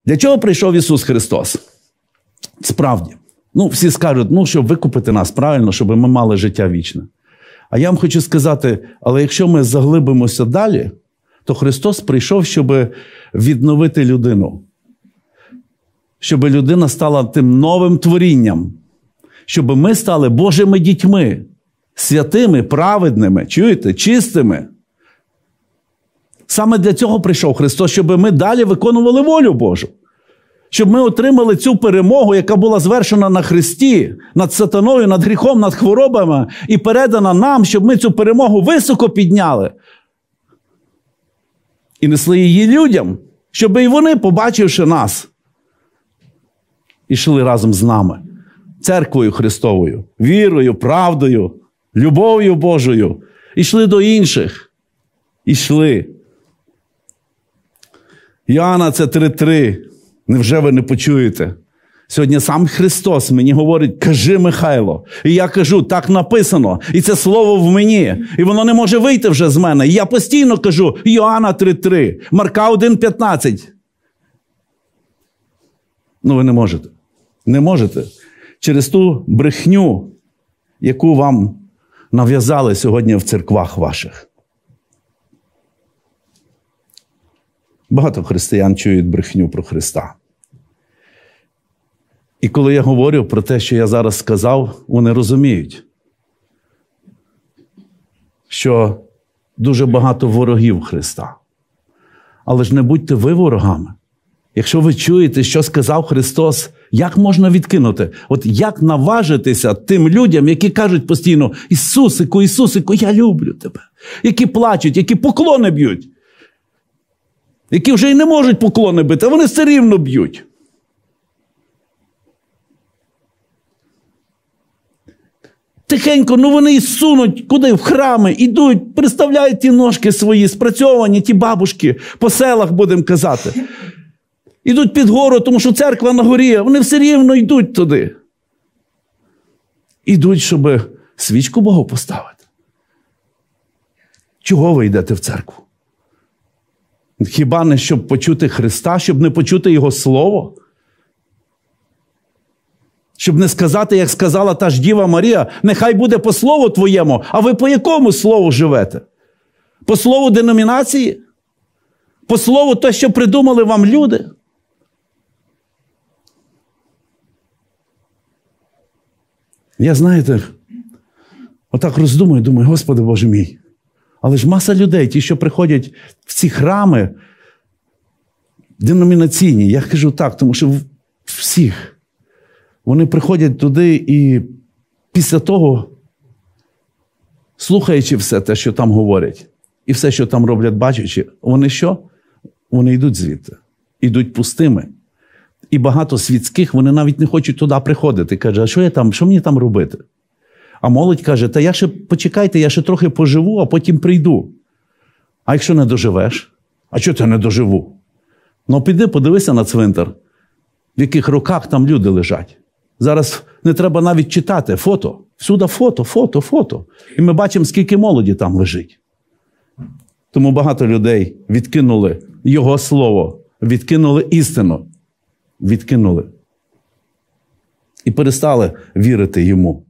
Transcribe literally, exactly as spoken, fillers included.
Для чого прийшов Ісус Христос? Справді. Ну, всі скажуть, ну, щоб викупити нас правильно, щоб ми мали життя вічне. А я вам хочу сказати, але якщо ми заглибимося далі, то Христос прийшов, щоб відновити людину. Щоб людина стала тим новим творінням. Щоб ми стали Божими дітьми. Святими, праведними, чуєте, чистими. Саме для цього прийшов Христос, щоб ми далі виконували волю Божу. Щоб ми отримали цю перемогу, яка була звершена на Христі, над сатаною, над гріхом, над хворобами, і передана нам, щоб ми цю перемогу високо підняли. І несли її людям, щоб і вони, побачивши нас, ішли разом з нами. Церквою Христовою, вірою, правдою, любов'ю Божою. Ішли до інших. Ішли. Йоанна, це три три. Невже ви не почуєте? Сьогодні сам Христос мені говорить, кажи, Михайло. І я кажу, так написано. І це слово в мені. І воно не може вийти вже з мене. І я постійно кажу, Йоанна три три, Марка один п'ятнадцять. Ну ви не можете. Не можете. Через ту брехню, яку вам нав'язали сьогодні в церквах ваших. Багато християн чують брехню про Христа. І коли я говорю про те, що я зараз сказав, вони розуміють, що дуже багато ворогів Христа. Але ж не будьте ви ворогами. Якщо ви чуєте, що сказав Христос, як можна відкинути? От як наважитися тим людям, які кажуть постійно, Ісусику, Ісусику, я люблю тебе. Які плачуть, які поклони б'ють. Які вже й не можуть поклони бити, а вони все рівно б'ють. Тихенько, ну вони і сунуть, куди? В храми, ідуть, приставляють ті ножки свої, спрацьовані, ті бабушки, по селах, будемо казати. Ідуть під гору, тому що церква на горі, вони все рівно йдуть туди. Ідуть, щоб свічку Богу поставити. Чого ви йдете в церкву? Хіба не щоб почути Христа, щоб не почути Його Слово? Щоб не сказати, як сказала та ж Діва Марія, нехай буде по слову твоєму, а ви по якому слову живете? По слову деномінації? По слову те, що придумали вам люди? Я, знаєте, отак роздумую, думаю, Господи Боже мій, але ж маса людей, ті, що приходять в ці храми деномінаційні, я кажу так, тому що всіх, вони приходять туди і після того, слухаючи все те, що там говорять, і все, що там роблять, бачачи, вони що? Вони йдуть звідти. Йдуть пустими. І багато світських, вони навіть не хочуть туди приходити. Каже, а що я там, що мені там робити? А молодь каже, та я ще, почекайте, я ще трохи поживу, а потім прийду. А якщо не доживеш? А чого ти не доживу? Ну, піди, подивися на цвинтар, в яких руках там люди лежать. Зараз не треба навіть читати фото. Всюди фото, фото, фото. І ми бачимо, скільки молоді там лежить. Тому багато людей відкинули Його Слово, відкинули істину, відкинули. І перестали вірити Йому.